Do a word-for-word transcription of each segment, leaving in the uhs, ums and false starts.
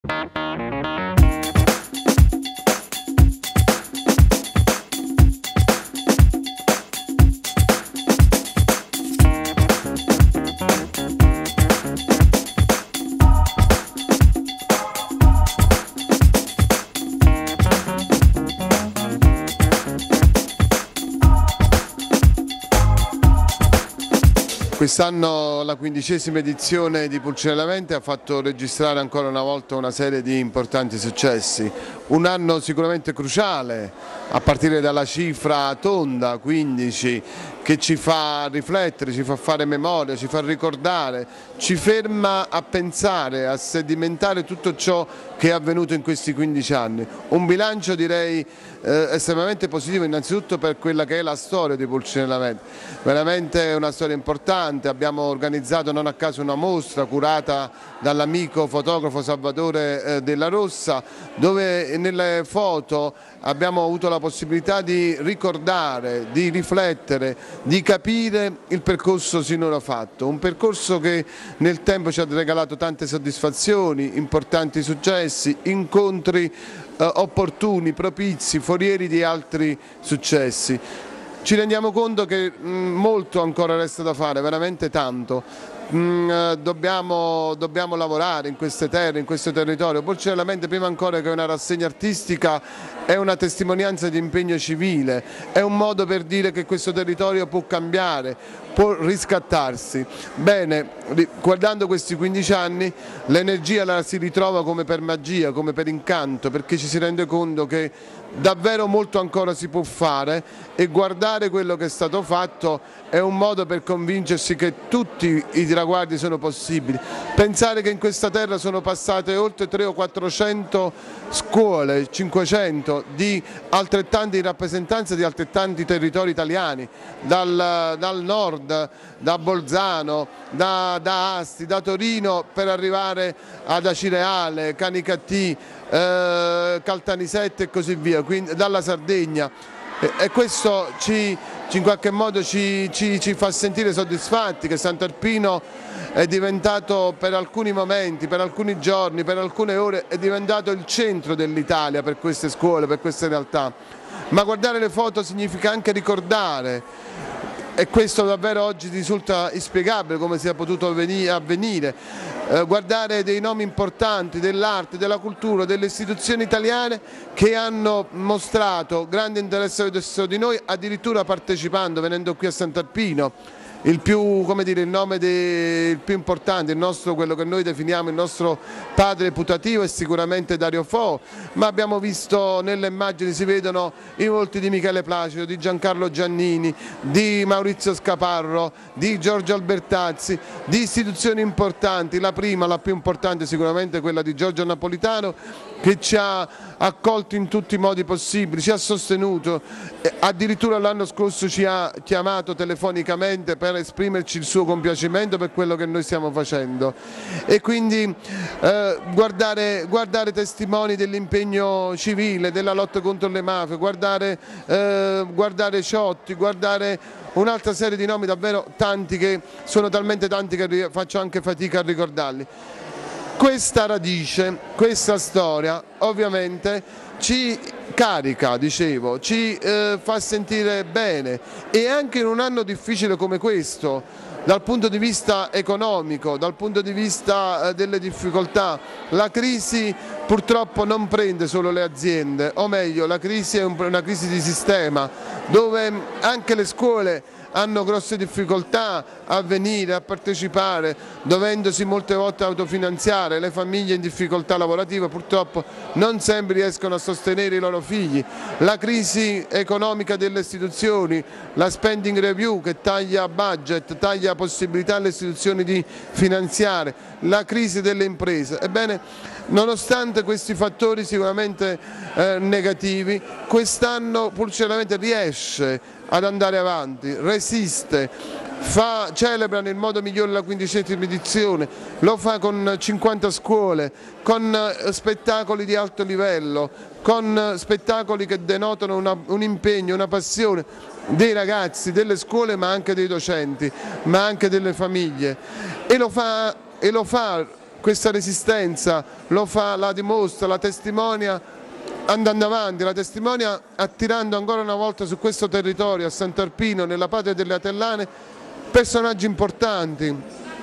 Quest'anno la quindicesima edizione di Pulcinella Venti ha fatto registrare ancora una volta una serie di importanti successi. Un anno sicuramente cruciale, a partire dalla cifra tonda, quindici, che ci fa riflettere, ci fa fare memoria, ci fa ricordare, ci ferma a pensare, a sedimentare tutto ciò che è avvenuto in questi quindici anni. Un bilancio, direi, eh, estremamente positivo innanzitutto per quella che è la storia di Pulcinella Venti. Veramente una storia importante, abbiamo organizzato non a caso una mostra curata dall'amico fotografo Salvatore eh, Della Rossa, dove nelle foto abbiamo avuto la possibilità di ricordare, di riflettere, di capire il percorso sinora fatto, un percorso che nel tempo ci ha regalato tante soddisfazioni, importanti successi, incontri eh, opportuni, propizi, forieri di altri successi. Ci rendiamo conto che mh, molto ancora resta da fare, veramente tanto. Mm, dobbiamo, dobbiamo lavorare in queste terre, in questo territorio. Pulcinella Venti, prima ancora che una rassegna artistica, è una testimonianza di impegno civile, è un modo per dire che questo territorio può cambiare, può riscattarsi. Bene, guardando questi quindici anni, l'energia la si ritrova come per magia, come per incanto, perché ci si rende conto che davvero molto ancora si può fare, e guardare quello che è stato fatto è un modo per convincersi che tutti i traguardi sono possibili. Pensare che in questa terra sono passate oltre trecento o quattrocento scuole, cinquecento, di altrettanti rappresentanze di altrettanti territori italiani, dal, dal nord, da Bolzano, da, da Asti, da Torino, per arrivare ad Acireale, Canicattì, eh, Caltanissette e così via, quindi dalla Sardegna. E, e questo ci, ci in qualche modo ci, ci, ci fa sentire soddisfatti che Sant'Arpino è diventato, per alcuni momenti, per alcuni giorni, per alcune ore, è diventato il centro dell'Italia per queste scuole, per queste realtà. Ma guardare le foto significa anche ricordare, e questo davvero oggi risulta inspiegabile come sia potuto avvenire, eh, guardare dei nomi importanti dell'arte, della cultura, delle istituzioni italiane che hanno mostrato grande interesse verso di noi, addirittura partecipando, venendo qui a Sant'Arpino. Il, più, come dire, il nome de, il più importante, il nostro, quello che noi definiamo il nostro padre putativo, è sicuramente Dario Fo, ma abbiamo visto nelle immagini, si vedono i volti di Michele Placido, di Giancarlo Giannini, di Maurizio Scaparro, di Giorgio Albertazzi, di istituzioni importanti. La prima, la più importante sicuramente quella di Giorgio Napolitano, che ci ha accolto in tutti i modi possibili, ci ha sostenuto, addirittura l'anno scorso ci ha chiamato telefonicamente per esprimerci il suo compiacimento per quello che noi stiamo facendo. E quindi eh, guardare, guardare testimoni dell'impegno civile, della lotta contro le mafie, guardare, eh, guardare Ciotti, guardare un'altra serie di nomi, davvero tanti, che sono talmente tanti che faccio anche fatica a ricordarli. Questa radice, questa storia ovviamente ci carica, dicevo, ci eh, fa sentire bene, e anche in un anno difficile come questo, dal punto di vista economico, dal punto di vista eh, delle difficoltà, la crisi purtroppo non prende solo le aziende, o meglio, la crisi è un, una crisi di sistema, dove anche le scuole hanno grosse difficoltà a venire, a partecipare, dovendosi molte volte autofinanziare. Le famiglie in difficoltà lavorativa purtroppo non sempre riescono a sostenere i loro figli. La crisi economica delle istituzioni, la spending review che taglia budget, taglia possibilità alle istituzioni di finanziare, la crisi delle imprese. Ebbene, nonostante questi fattori sicuramente eh, negativi, quest'anno Pulcinella Venti riesce ad andare avanti, resiste, fa, celebra nel modo migliore la quindicesima edizione, lo fa con cinquanta scuole, con spettacoli di alto livello, con spettacoli che denotano una, un impegno, una passione dei ragazzi, delle scuole, ma anche dei docenti, ma anche delle famiglie, e lo fa, e lo fa questa resistenza, lo fa, la dimostra, la testimonia andando avanti, la testimonia attirando ancora una volta su questo territorio, a Sant'Arpino, nella patria delle Atellane, personaggi importanti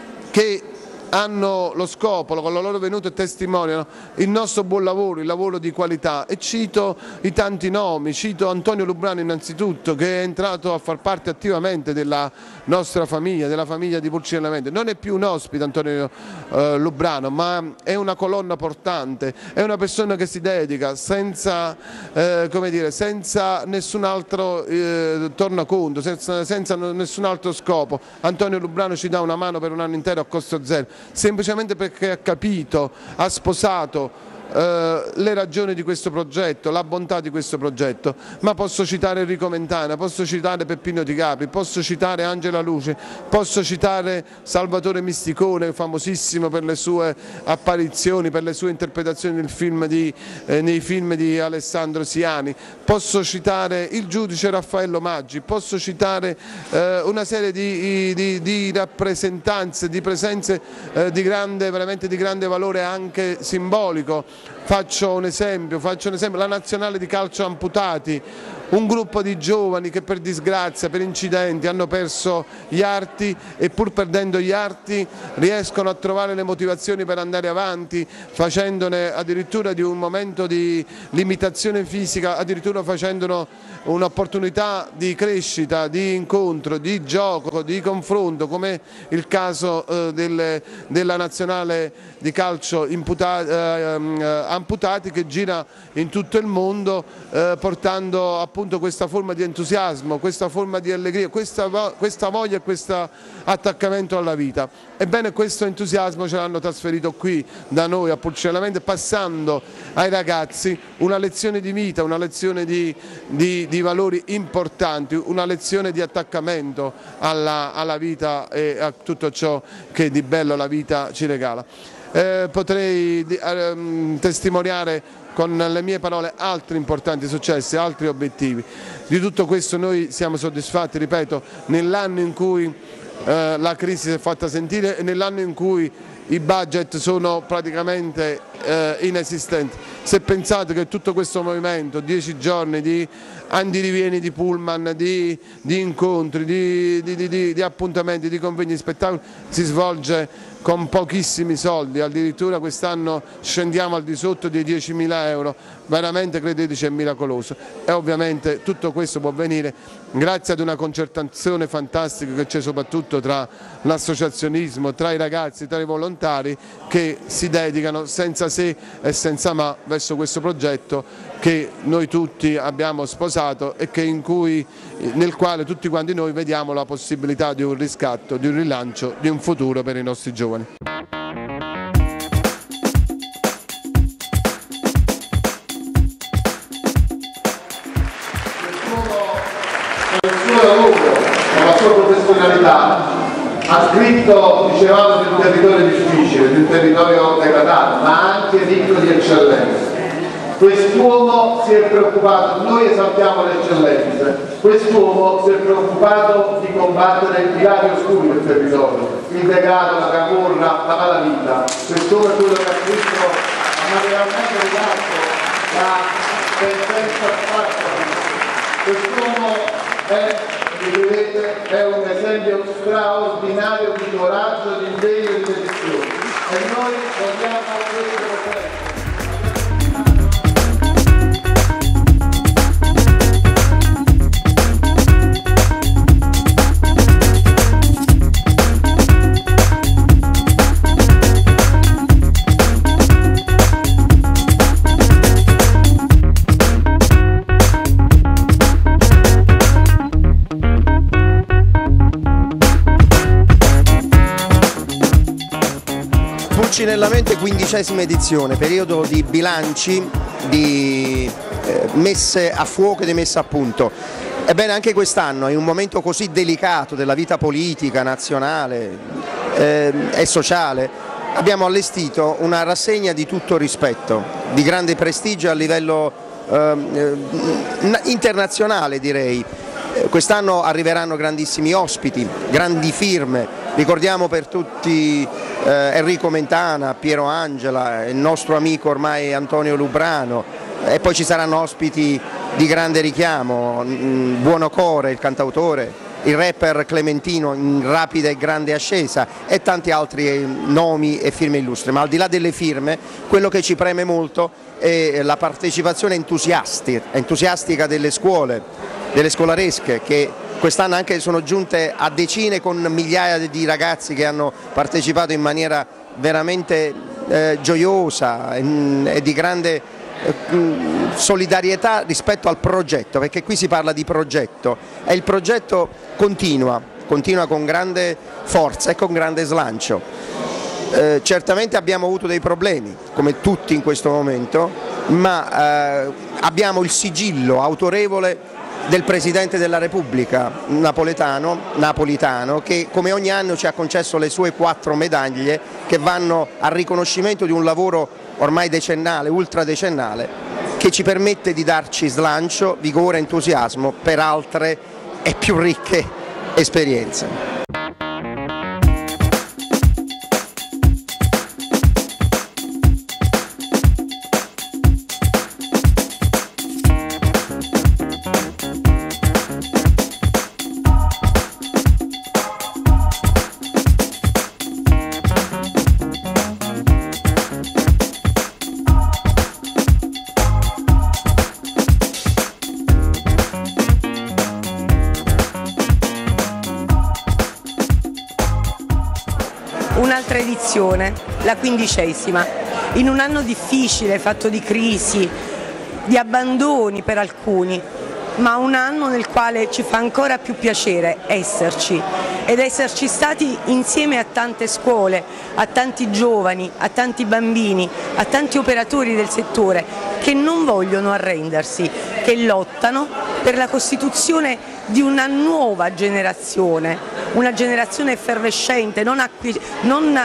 che hanno lo scopo, con la loro venuta testimoniano il nostro buon lavoro, il lavoro di qualità, e cito i tanti nomi, cito Antonio Lubrano innanzitutto, che è entrato a far parte attivamente della nostra famiglia, della famiglia di Pulcinella Mente. Non è più un ospite Antonio eh, Lubrano, ma è una colonna portante, è una persona che si dedica senza, eh, come dire, senza nessun altro eh, tornaconto, senza, senza nessun altro scopo. Antonio Lubrano ci dà una mano per un anno intero a costo zero, semplicemente perché ha capito, ha sposato eh, le ragioni di questo progetto, la bontà di questo progetto. Ma posso citare Enrico Mentana, posso citare Peppino Di Capri, posso citare Angela Luce, posso citare Salvatore Misticone, famosissimo per le sue apparizioni, per le sue interpretazioni nel film di, eh, nei film di Alessandro Siani, posso citare il giudice Raffaello Maggi, posso citare eh, una serie di, di, di rappresentanze, di presenze eh, di grande, veramente di grande valore anche simbolico. Faccio un esempio, faccio un esempio, la nazionale di calcio amputati, un gruppo di giovani che per disgrazia, per incidenti hanno perso gli arti, e pur perdendo gli arti riescono a trovare le motivazioni per andare avanti, facendone addirittura di un momento di limitazione fisica, addirittura facendone un'opportunità di crescita, di incontro, di gioco, di confronto, come il caso eh, delle, della nazionale di calcio imputati, eh, amputati, che gira in tutto il mondo eh, portando appunto questa forma di entusiasmo, questa forma di allegria, questa, questa voglia e questo attaccamento alla vita. Ebbene, questo entusiasmo ce l'hanno trasferito qui da noi a Pulcinella Mente, passando ai ragazzi una lezione di vita, una lezione di, di, di valori importanti, una lezione di attaccamento alla, alla vita e a tutto ciò che di bello la vita ci regala. Eh, potrei eh, testimoniare con le mie parole altri importanti successi, altri obiettivi. Di tutto questo noi siamo soddisfatti, ripeto, nell'anno in cui eh, la crisi si è fatta sentire e nell'anno in cui i budget sono praticamente eh, inesistenti. Se pensate che tutto questo movimento, dieci giorni di andirivieni di pullman, di, di incontri, di, di, di, di appuntamenti, di convegni, di spettacoli, si svolge con pochissimi soldi, addirittura quest'anno scendiamo al di sotto dei diecimila euro, veramente credeteci è miracoloso. E ovviamente tutto questo può avvenire grazie ad una concertazione fantastica che c'è soprattutto tra l'associazionismo, tra i ragazzi, tra i volontari che si dedicano senza se e senza ma verso questo progetto che noi tutti abbiamo sposato e che in cui, nel quale tutti quanti noi vediamo la possibilità di un riscatto, di un rilancio, di un futuro per i nostri giovani. Nel suo lavoro, con la sua professionalità, ha scritto, dicevamo, di un territorio difficile, di un territorio degradato, ma anche ricco di eccellenze. Quest'uomo si è preoccupato, noi esaltiamo le eccellenze, quest'uomo si è preoccupato di combattere i lati oscuri del territorio, il degrado, la camorra, la malavita. Quest'uomo è quello che ha scritto, ha materialmente ridato la sentenza fatta. Quest'uomo è, vedete, è un esempio straordinario di coraggio, di impegno e di dedizione. E noi vogliamo questo progetto. Pulcinella Mente, quindicesima edizione, periodo di bilanci, di eh, messe a fuoco e di messe a punto. Ebbene, anche quest'anno, in un momento così delicato della vita politica, nazionale eh, e sociale, abbiamo allestito una rassegna di tutto rispetto, di grande prestigio a livello eh, internazionale, direi. Quest'anno arriveranno grandissimi ospiti, grandi firme, ricordiamo per tutti eh, Enrico Mentana, Piero Angela, il nostro amico ormai Antonio Lubrano, e poi ci saranno ospiti di grande richiamo, Buono Core, il cantautore, il rapper Clementino in rapida e grande ascesa e tanti altri nomi e firme illustri. Ma al di là delle firme, quello che ci preme molto è la partecipazione entusiastica delle scuole, delle scolaresche, che quest'anno anche sono giunte a decine con migliaia di ragazzi che hanno partecipato in maniera veramente eh, gioiosa e di grande solidarietà rispetto al progetto, perché qui si parla di progetto e il progetto continua, continua con grande forza e con grande slancio. Eh, certamente abbiamo avuto dei problemi, come tutti in questo momento, ma eh, abbiamo il sigillo autorevole del Presidente della Repubblica napoletano, napolitano, che come ogni anno ci ha concesso le sue quattro medaglie che vanno al riconoscimento di un lavoro ormai decennale, ultradecennale, che ci permette di darci slancio, vigore e entusiasmo per altre e più ricche esperienze. Un'altra edizione, la quindicesima, in un anno difficile, fatto di crisi, di abbandoni per alcuni, ma un anno nel quale ci fa ancora più piacere esserci ed esserci stati insieme a tante scuole, a tanti giovani, a tanti bambini, a tanti operatori del settore che non vogliono arrendersi, che lottano per la costituzione di una nuova generazione, una generazione effervescente, non, non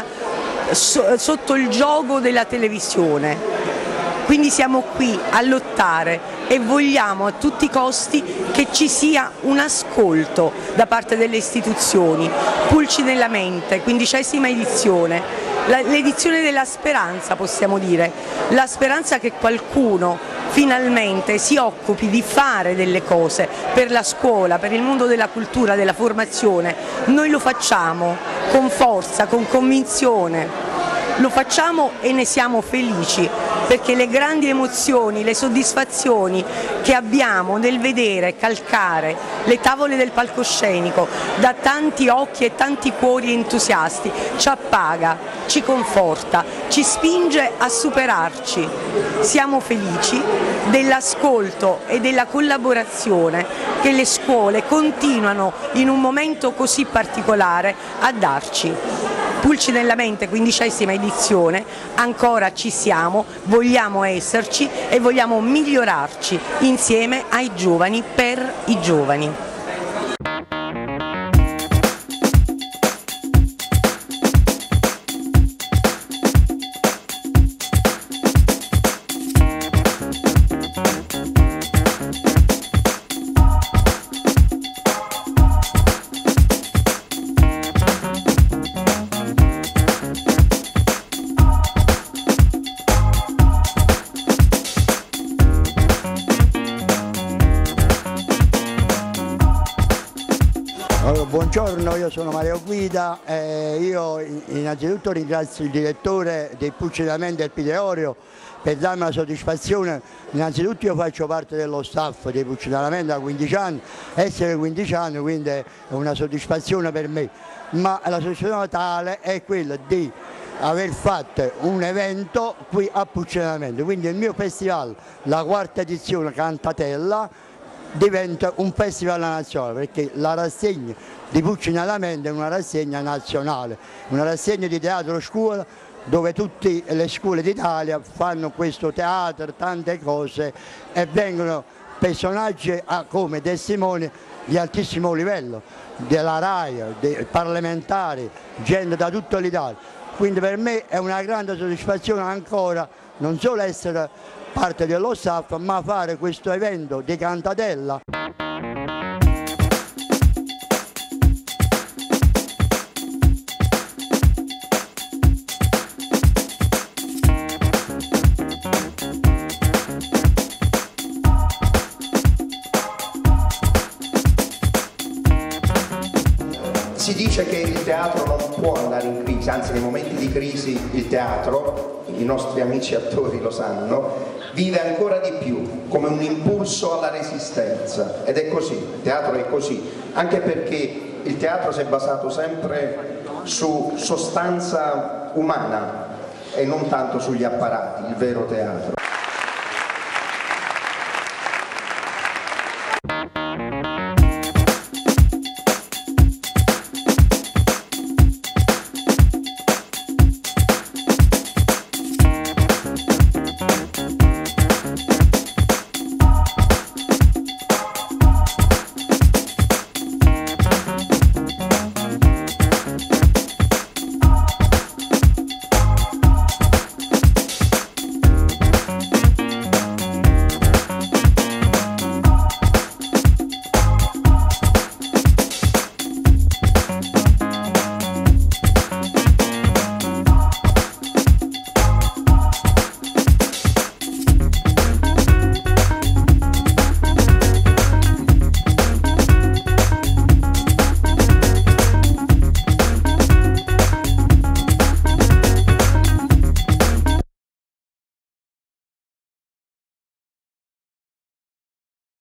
so sotto il giogo della televisione. Quindi siamo qui a lottare e vogliamo a tutti i costi che ci sia un ascolto da parte delle istituzioni. Pulci nella mente, quindicesima edizione, l'edizione della speranza, possiamo dire, la speranza che qualcuno finalmente si occupi di fare delle cose per la scuola, per il mondo della cultura, della formazione. Noi lo facciamo con forza, con convinzione. Lo facciamo e ne siamo felici, perché le grandi emozioni, le soddisfazioni che abbiamo nel vedere calcare le tavole del palcoscenico da tanti occhi e tanti cuori entusiasti ci appaga, ci conforta, ci spinge a superarci. Siamo felici dell'ascolto e della collaborazione che le scuole continuano in un momento così particolare a darci. Pulci nella mente, quindicesima edizione, ancora ci siamo, vogliamo esserci e vogliamo migliorarci insieme ai giovani, per i giovani. Buongiorno, io sono Mario Guida e io innanzitutto ringrazio il direttore dei Pulci nella Mente del Piteorio per darmi la soddisfazione. Innanzitutto io faccio parte dello staff dei Pulci nella Mente da quindici anni, essere quindici anni quindi è una soddisfazione per me, ma la soddisfazione tale è quella di aver fatto un evento qui a Pulci nella Mente, quindi il mio festival, la quarta edizione Cantatella, diventa un festival nazionale, perché la rassegna di Pulci nella Mente è una rassegna nazionale, una rassegna di teatro scuola dove tutte le scuole d'Italia fanno questo teatro, tante cose, e vengono personaggi a, come testimoni di altissimo livello, della RAI, dei parlamentari, gente da tutta l'Italia. Quindi per me è una grande soddisfazione ancora non solo essere parte dello staff, ma fare questo evento di Cantatella. si dice che il teatro non può andare in crisi, anzi nei momenti di crisi il teatro, i nostri amici attori lo sanno, vive ancora di più come un impulso alla resistenza, ed è così, il teatro è così, anche perché il teatro si è basato sempre su sostanza umana e non tanto sugli apparati, il vero teatro.